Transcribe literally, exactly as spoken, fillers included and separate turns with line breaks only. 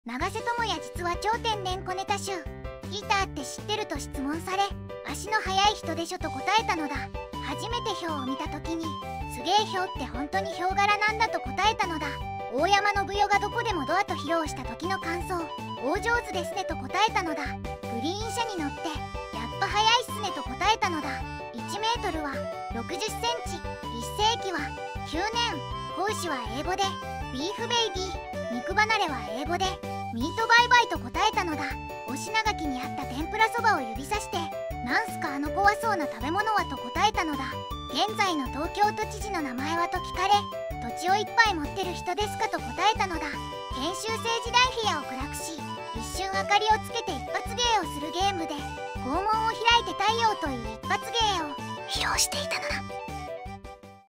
長瀬智也実は超天然小ネタ集。ギターって知ってると質問され、足の速い人でしょと答えたのだ。初めてヒョウを見た時に、すげえヒョウって本当にヒョウ柄なんだと答えたのだ。大山信代がどこでもドアと披露した時の感想、大上手ですねと答えたのだ。グリーン車に乗って、やっぱ速いっすねと答えたのだ。いちメートルはろくじゅっセンチ、いっ世紀はきゅうねん、講師は英語で、ビーフベイビー、肉離れは英語で、ミートバイバイと答えたのだ。お品書きにあった天ぷらそばを指さして、なんすかあの怖そうな食べ物はと答えたのだ。現在の東京都知事の名前はと聞かれ、土地をいっぱい持ってる人ですかと答えたのだ。研修生時代部屋を暗くし、一瞬明かりをつけて一発芸をするゲームで、肛門を開いて太陽という一発芸を披露していたのだ。